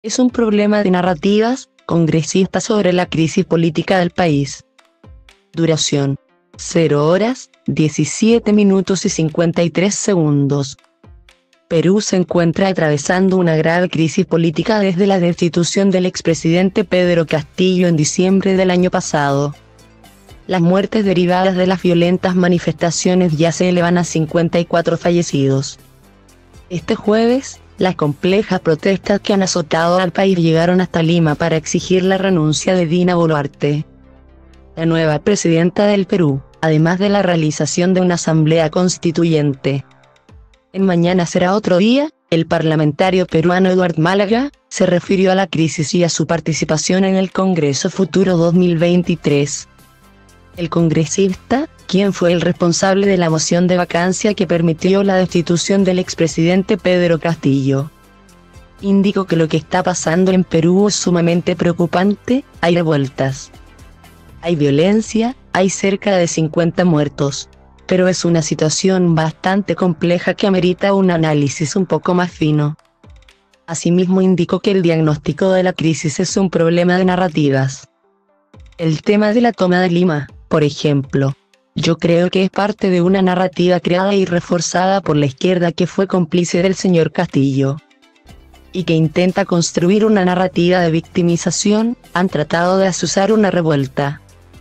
Es un problema de narrativas congresistas sobre la crisis política del país. Duración: 0 horas, 17 minutos y 53 segundos. Perú se encuentra atravesando una grave crisis política desde la destitución del expresidente Pedro Castillo en diciembre del año pasado. Las muertes derivadas de las violentas manifestaciones ya se elevan a 54 fallecidos. Este jueves, las complejas protestas que han azotado al país llegaron hasta Lima para exigir la renuncia de Dina Boluarte, la nueva presidenta del Perú, además de la realización de una asamblea constituyente. En Mañana será otro día, el parlamentario peruano Eduardo Málaga se refirió a la crisis y a su participación en el Congreso Futuro 2023. El congresista, quien fue el responsable de la moción de vacancia que permitió la destitución del expresidente Pedro Castillo, indicó que lo que está pasando en Perú es sumamente preocupante. Hay revueltas, hay violencia, hay cerca de 50 muertos, pero es una situación bastante compleja que amerita un análisis un poco más fino. Asimismo indicó que el diagnóstico de la crisis es un problema de narrativas. El tema de la toma de Lima, por ejemplo, yo creo que es parte de una narrativa creada y reforzada por la izquierda que fue cómplice del señor Castillo, y que intenta construir una narrativa de victimización. Han tratado de azuzar una revuelta,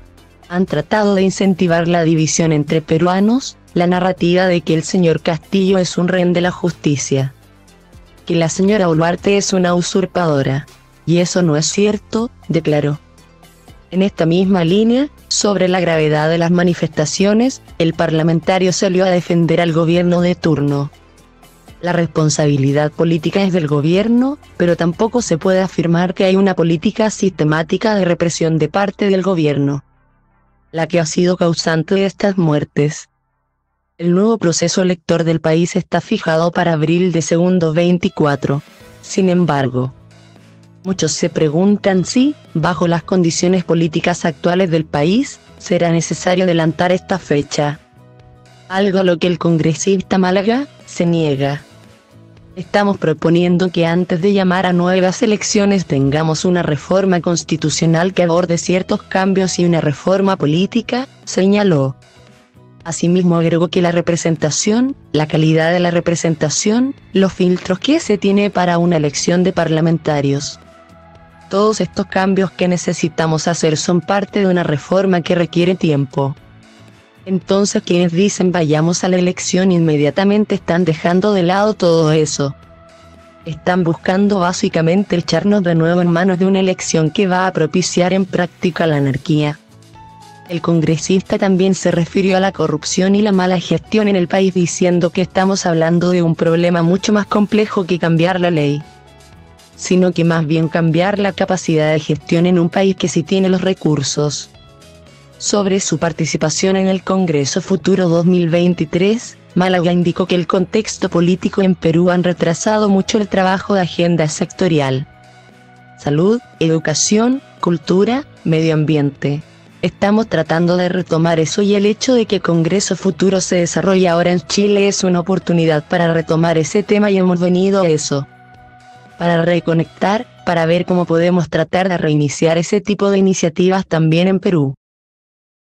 han tratado de incentivar la división entre peruanos, la narrativa de que el señor Castillo es un rehén de la justicia, que la señora Boluarte es una usurpadora, y eso no es cierto, declaró. En esta misma línea, sobre la gravedad de las manifestaciones, el parlamentario salió a defender al gobierno de turno. La responsabilidad política es del gobierno, pero tampoco se puede afirmar que hay una política sistemática de represión de parte del gobierno, la que ha sido causante de estas muertes. El nuevo proceso electoral del país está fijado para abril de 2024. Sin embargo, muchos se preguntan si, bajo las condiciones políticas actuales del país, será necesario adelantar esta fecha, algo a lo que el congresista Málaga se niega. Estamos proponiendo que antes de llamar a nuevas elecciones tengamos una reforma constitucional que aborde ciertos cambios y una reforma política, señaló. Asimismo agregó que la representación, la calidad de la representación, los filtros que se tiene para una elección de parlamentarios, todos estos cambios que necesitamos hacer son parte de una reforma que requiere tiempo. Entonces quienes dicen vayamos a la elección inmediatamente están dejando de lado todo eso. Están buscando básicamente echarnos de nuevo en manos de una elección que va a propiciar en práctica la anarquía. El congresista también se refirió a la corrupción y la mala gestión en el país diciendo que estamos hablando de un problema mucho más complejo que cambiar la ley, sino que más bien cambiar la capacidad de gestión en un país que sí tiene los recursos. Sobre su participación en el Congreso Futuro 2023, Málaga indicó que el contexto político en Perú han retrasado mucho el trabajo de agenda sectorial: salud, educación, cultura, medio ambiente. Estamos tratando de retomar eso y el hecho de que Congreso Futuro se desarrolle ahora en Chile es una oportunidad para retomar ese tema y hemos venido a eso, para reconectar, para ver cómo podemos tratar de reiniciar ese tipo de iniciativas también en Perú.